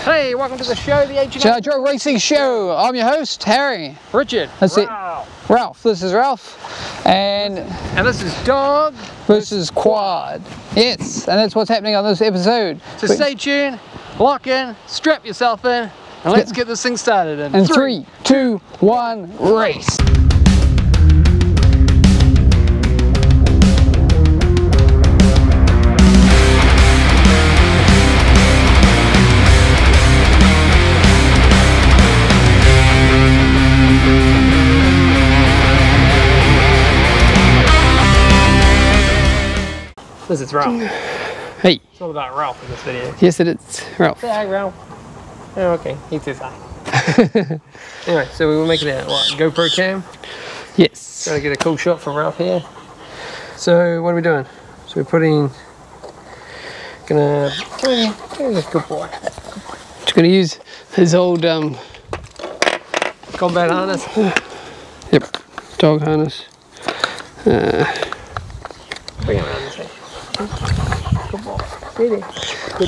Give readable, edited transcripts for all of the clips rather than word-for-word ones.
Hey, welcome to the show, the G.I. Joe Racing Show. I'm your host, Harry. Richard. That's Ralph. it. Ralph. This is Ralph. And this is Dog. This is Quad. Yes, and that's what's happening on this episode. So stay tuned, lock in, strap yourself in, and let's get this thing started in 3, 2, 1, race. This is Ralph. Hey. It's all about Ralph in this video. Yes, it is. Ralph. Say hi, Ralph. Oh, okay. He says hi. Anyway, so we were making a GoPro cam. Yes. Trying to get a cool shot from Ralph here. So what are we doing? So we're putting. Good boy. Just gonna use his old combat harness. Yep. Dog harness. Bring it around this way. Good boy. Really? Good.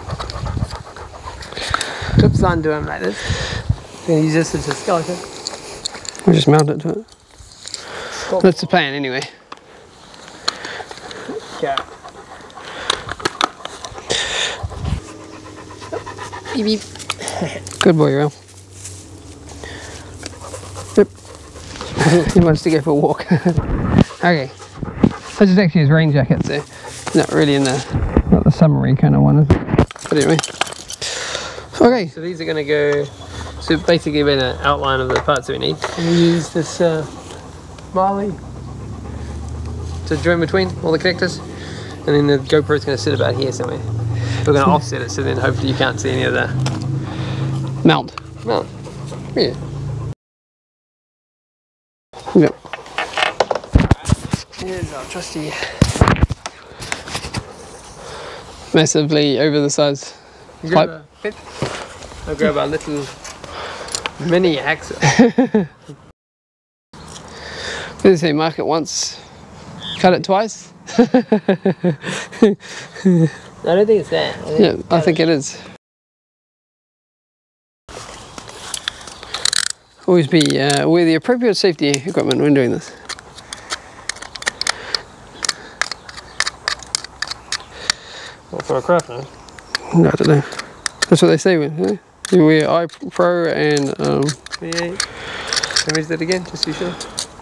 Clips onto him like this. I'm going to use this as a skeleton. We'll just mount it to it. Cool. That's the plan anyway. Yeah. Beep beep. Good boy, Ralph. Yep. He wants to go for a walk. Okay. This is actually his rain jacket, so not really in the summery kind of one, is it? But anyway. Okay. So these are going to go. So basically, been an outline of the parts that we need. And we use this Marley to join between all the connectors, and then the GoPro is going to sit about here somewhere. We're going to offset it, so then hopefully you can't see any of the mount. Yeah. Yep. Here's our trusty, massively over the size pipe. I'll grab our little mini hacksaw. What did they say? Mark it once, cut it twice. I don't think it's that. I think it is. Always be wear the appropriate safety equipment when doing this. Well, for a craft now. No, I don't know. That's what they say when you wear eye pro and 28. Can we use that again, just to be sure?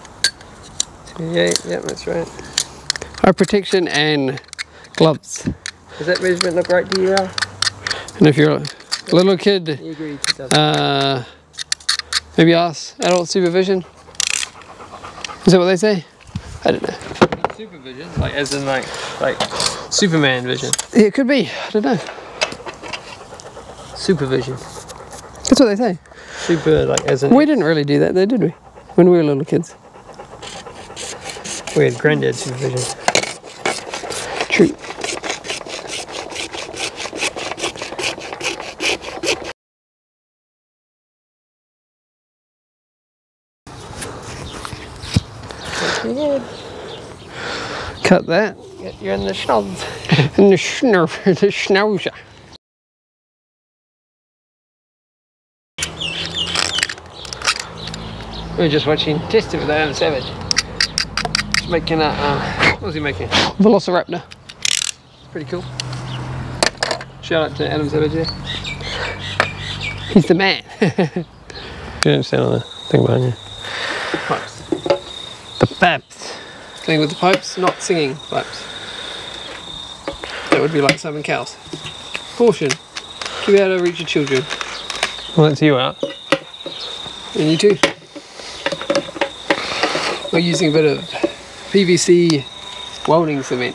28. Yep, that's right. eye protection and gloves. Does that measurement look right to you, Al? And if you're a little kid, You agree, maybe ask adult supervision. Is that what they say? I don't know. Supervision, like as in like Superman vision. Yeah, it could be. I don't know. Supervision. That's what they say. Super, like as in. We didn't really do that though, did we? When we were little kids. We had granddad supervision. True. Yeah. Cut that. You're in the schnauze. And the schnauzer. We were just watching Tested with Adam Savage. He's making a, what was he making? Velociraptor. It's pretty cool. Shout out to Adam Savage here. He's the man. You don't stand on the thing behind you. Pipes. The pipes. Playing with the pipes, not singing pipes. That would be like Simon Cowell's. Caution. Keep out of reach of children. Well, that's you out. And you too. We're using a bit of PVC welding cement.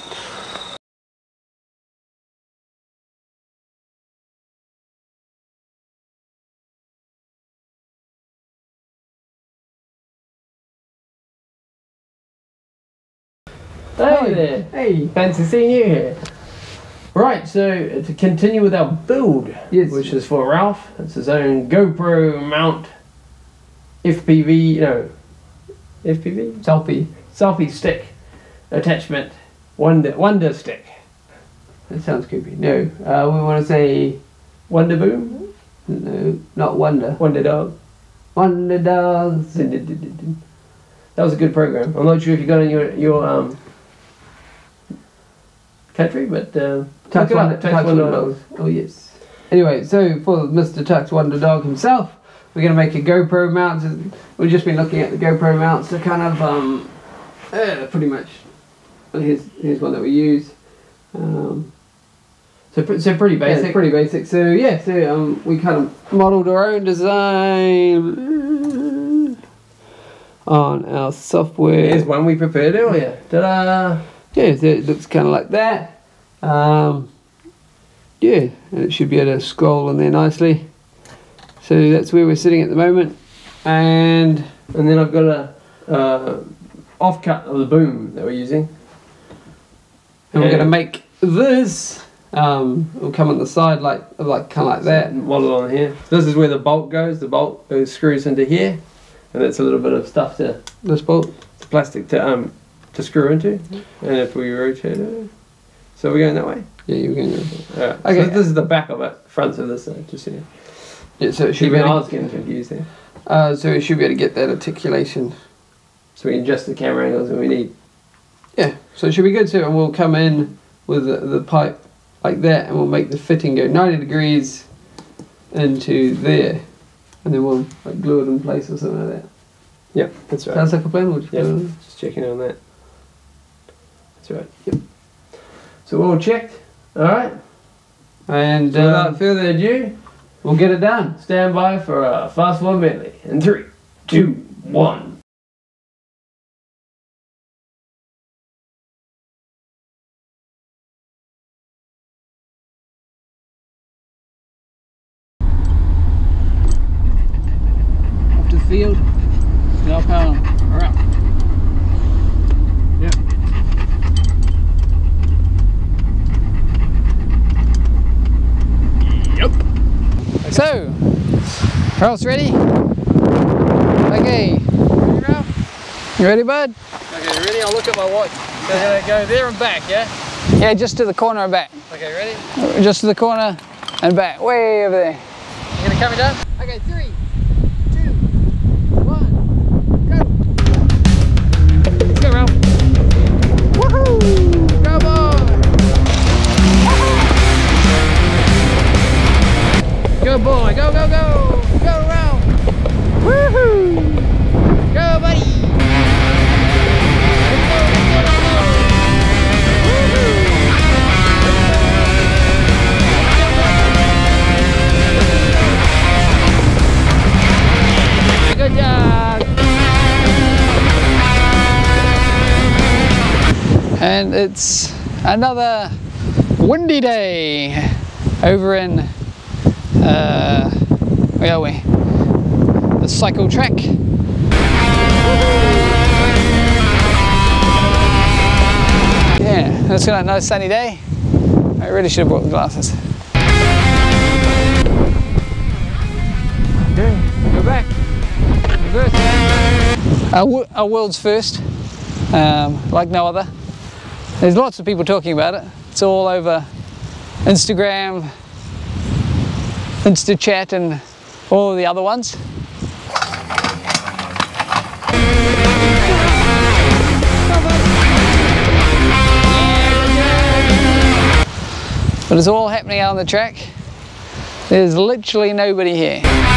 Hey there. Hey. Fancy seeing you here. Right, so to continue with our build, Yes. which is for Ralph. It's his own GoPro mount FPV selfie stick attachment, wonder stick. That sounds creepy. No, we want to say Wonder Boom. No, not Wonder. Wonder Dog. Wonder Dogs. That was a good program. I'm not sure if you got in your country, but Tux Wonder Dog. Oh yes. Anyway, so for Mr. Tux Wonder Dog himself, we're going to make a GoPro mount. We've just been looking at the GoPro mounts. They're kind of pretty much. Here's one that we use. So pretty basic. Yeah, pretty basic. So yeah, so we kind of modelled our own design on our software. Here's one we prepared earlier. Ta-da! Yeah, so it looks kind of like that. Yeah, and it should be able to scroll in there nicely. So that's where we're sitting at the moment. And then I've got a offcut of the boom that we're using. And we're going to make this. It'll come on the side like kind of like that. Model on here. So this is where the bolt goes. The bolt screws into here, and that's a little bit of stuff to this bolt. It's plastic to screw into. And if we rotate it, so we're going that way. Yeah, you're going. Alright. Okay. So this is the back of it. Front of this, just here. Yeah, so it should be. I was getting confused there. So we should be able to get that articulation. So we can adjust the camera angles when we need. Yeah, so it should be good too, and we'll come in with the pipe like that, and we'll make the fitting go 90 degrees into there, and then we'll like glue it in place or something like that. Yep, that's right. Sounds like a plan. We'll just just checking on that. That's right. Yep. So we're all checked. All right. And so without further ado, we'll get it done. Stand by for a fast one medley in 3, 2, 1. Field, no power. Alright. Yep. Yep. So, Ralph's ready? Okay. Ready, Ralph? You ready, bud? Okay, ready? I'll look at my watch. Go there and back, yeah? Yeah, just to the corner and back. Okay, ready? Just to the corner and back. Way over there. You gonna count me down? Okay, 3, 2, 1, go! Let's go, Ralph. Woohoo! Go, boy! Go, boy. Go, go, go. Go, Ralph! Woohoo! Go, buddy! Good job. And it's another windy day over in where are we? The cycle track. Yeah, it's got a nice sunny day. I really should have brought the glasses. Okay, go back. Reverse. Our world's first, like no other. There's lots of people talking about it. It's all over Instagram, InstaChat and all of the other ones. But it's all happening out on the track. There's literally nobody here.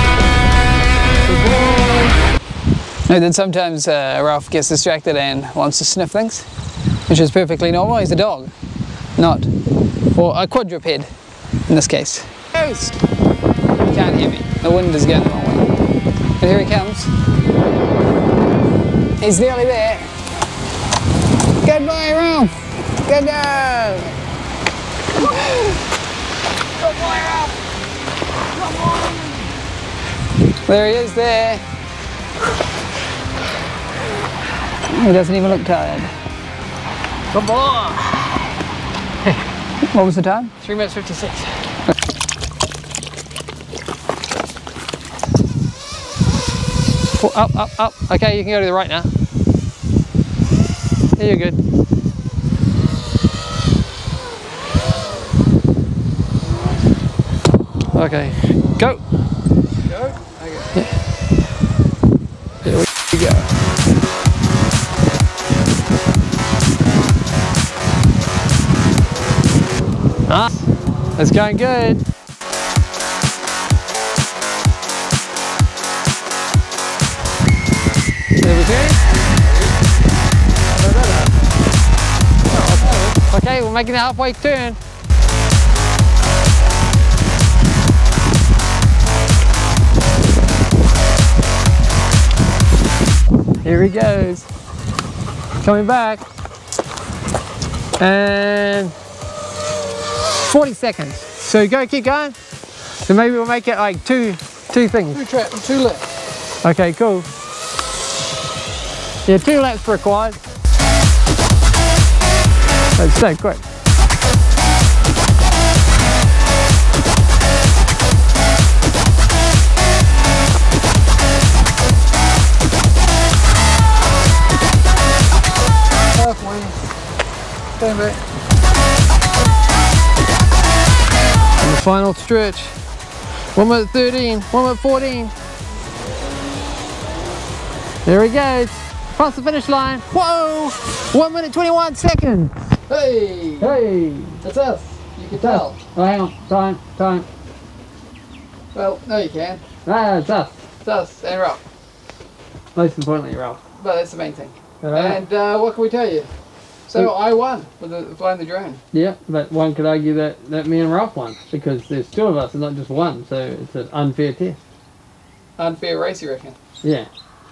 No, then sometimes Ralph gets distracted and wants to sniff things, which is perfectly normal. He's a dog, not, or a quadruped in this case. Coast! You can't hear me. The wind is going the wrong way. And here he comes. He's nearly there. Good boy, Ralph! Good dog! Good boy, Ralph. Good boy. There he is there. He doesn't even look tired. Good boy. What was the time? 3 minutes 56. Up, up, up. Okay, you can go to the right now. Yeah, you're good. Okay. Go. Go? Okay. Here we go. Ah, it's going good. Okay, we're making a halfway turn. Here he goes. Coming back. And 40 seconds. So go, keep going. So maybe we'll make it like two things. 2 traps, 2 laps. Okay, cool. Yeah, 2 laps required. That's so quick. Halfway. Stand back. And the final stretch. 1 minute 13, 1 minute 14. There he goes. Across the finish line. Whoa! 1 minute 21 seconds. Hey! Hey! That's us. You can tell. Oh, hang on. Time. Well, no you can. Ah, it's us. It's us and Ralph. Most importantly, Ralph. But that's the main thing. Right. And what can we tell you? So I won with flying the drone. Yeah, but one could argue that me and Ralph won because there's 2 of us and not just one, so it's an unfair test. Unfair race, you reckon? Yeah.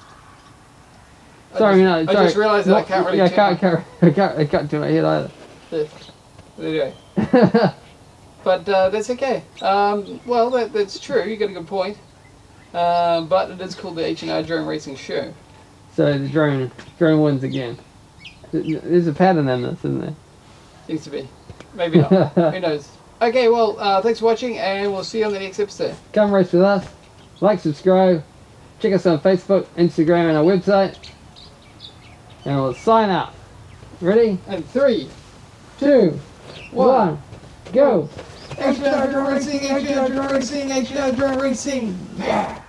I Sorry. just realised that I can't really. Yeah, I can't do my head either. Anyway. But that's okay. Well, that's true. You got a good point. But it is called the H&R Drone Racing Show. So the drone wins again. There's a pattern in this, isn't there? Seems to be. Maybe not. Who knows? Okay, well, thanks for watching, and we'll see you on the next episode. Come race with us. Like, subscribe. Check us on Facebook, Instagram, and our website. And we'll sign out. Ready? And 3, 2, 1, go! H&R Drone Racing, H&R Drone Racing, H&R Drone Racing. Yeah.